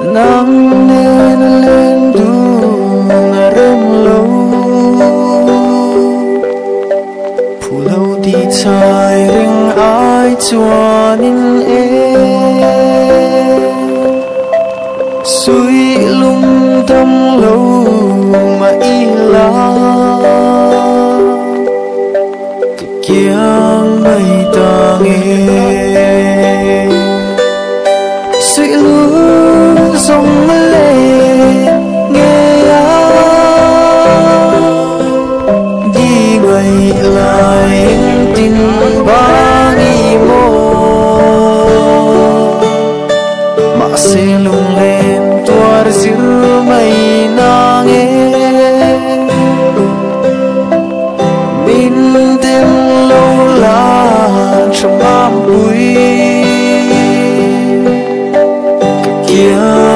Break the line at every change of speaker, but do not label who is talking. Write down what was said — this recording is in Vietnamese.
nắng nên lên tu ngà rem lâu phù lâu đi chai ring ai chuan in suy lung tâm lâu mà y la kiang mây ta nghe suy lung sông lệ nghe đi ngày lại tin ba nghi mô mà sẽ lung lên tuar zir mây na nghe min đêm lâu la trong am bụi kia